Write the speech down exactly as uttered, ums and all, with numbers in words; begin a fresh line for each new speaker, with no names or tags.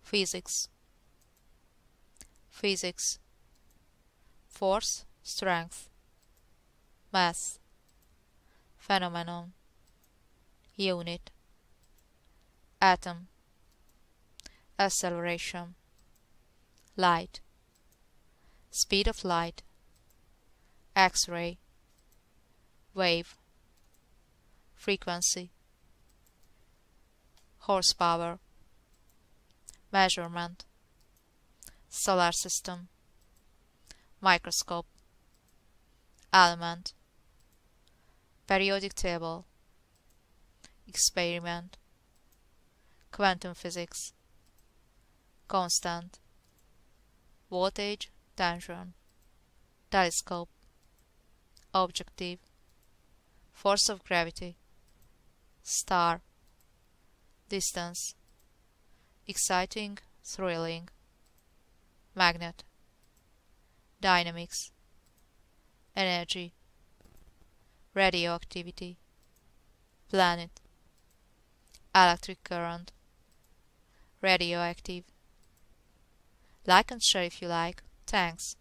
physics, physics, force, strength, mass, phenomenon, unit, atom, acceleration, light, speed of light, X-ray, wave, frequency, horsepower, measurement, solar system, microscope, element, periodic table, experiment, quantum physics, constant, voltage, tension, telescope, objective, force of gravity, star, distance, exciting, thrilling, magnet, dynamics, energy, radioactivity, planet, electric current, radioactive. Like and share if you like. Thanks.